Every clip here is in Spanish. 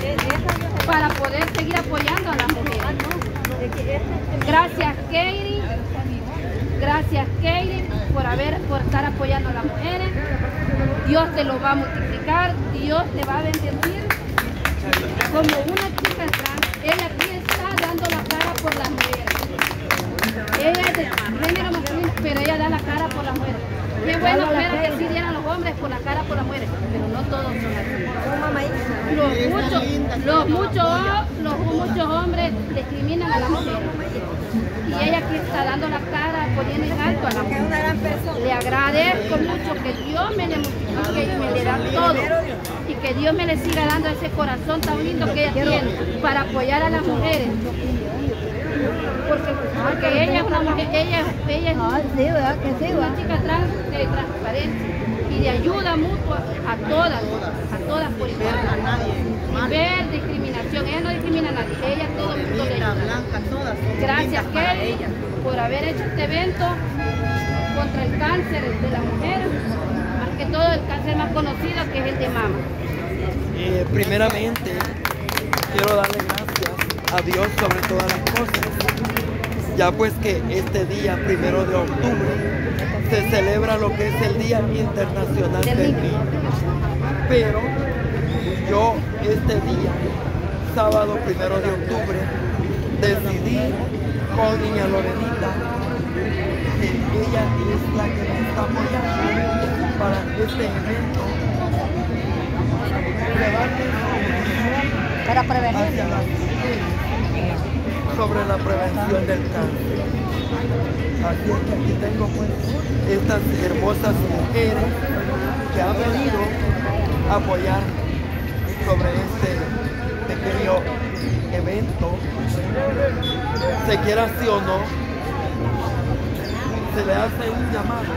para poder seguir apoyando a las mujeres. Gracias, Katie. Gracias, Katie, por estar apoyando a las mujeres. Dios te lo va a multiplicar, Dios te va a bendecir. Como una chica trans, ella aquí está dando la cara por las mujeres. Ella es de género masculino, pero ella da la cara por las mujeres. Qué bueno fuera que sí dieran los hombres por la cara por las mujeres, pero no todos son así. Los muchos hombres discriminan a las mujeres. Y ella aquí está dando la cara, poniendo en alto a la mujer. Le agradezco mucho que Dios me le multiplique y me le da todo. Y que Dios me le siga dando ese corazón tan lindo que ella tiene para apoyar a las mujeres. Porque ella es una mujer, ella es una chica trans de transparencia y de ayuda mutua a todas por igual. Sin ver discriminación, ella no discrimina a nadie, ella todo el mundo le ayuda. Gracias, Kelly, por haber hecho este evento contra el cáncer de la mujer, más que todo el cáncer más conocido que es el de mama. Primeramente, quiero darle gracias a Dios sobre todas las cosas, ya pues que este día, 1 de octubre, se celebra lo que es el Día Internacional del Niño. Pero yo este día, sábado 1 de octubre, decidí con niña Lorenita que ella es la que me está apoyando para este evento, para prevenir hacia las mujeres sobre la prevención del cáncer. Así es que aquí tengo pues estas hermosas mujeres que han venido a apoyar sobre este pequeño evento. Se quiera sí o no, se le hace un llamado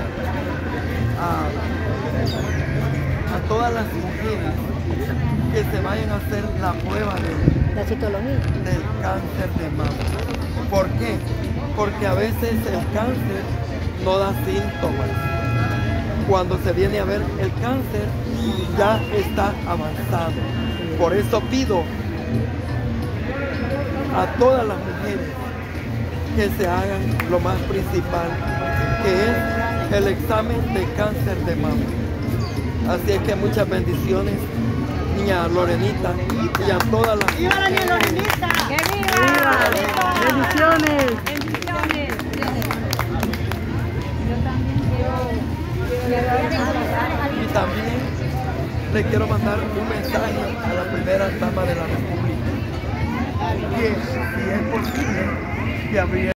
a todas las mujeres que se vayan a hacer la prueba la citología del cáncer de mama. ¿Por qué? Porque a veces el cáncer no da síntomas. Cuando se viene a ver el cáncer, ya está avanzado. Por eso pido a todas las mujeres que se hagan lo más principal, que es el examen de cáncer de mama. Así es que muchas bendiciones, niña Lorenita, y a todas las ¡Viva la niña Lorenita! ¡Que viva! ¡Viva! ¡Bendiciones! ¡Bendiciones! Yo también quiero... Y también le quiero mandar un mensaje a la primera dama de la República, que si es posible, que abriera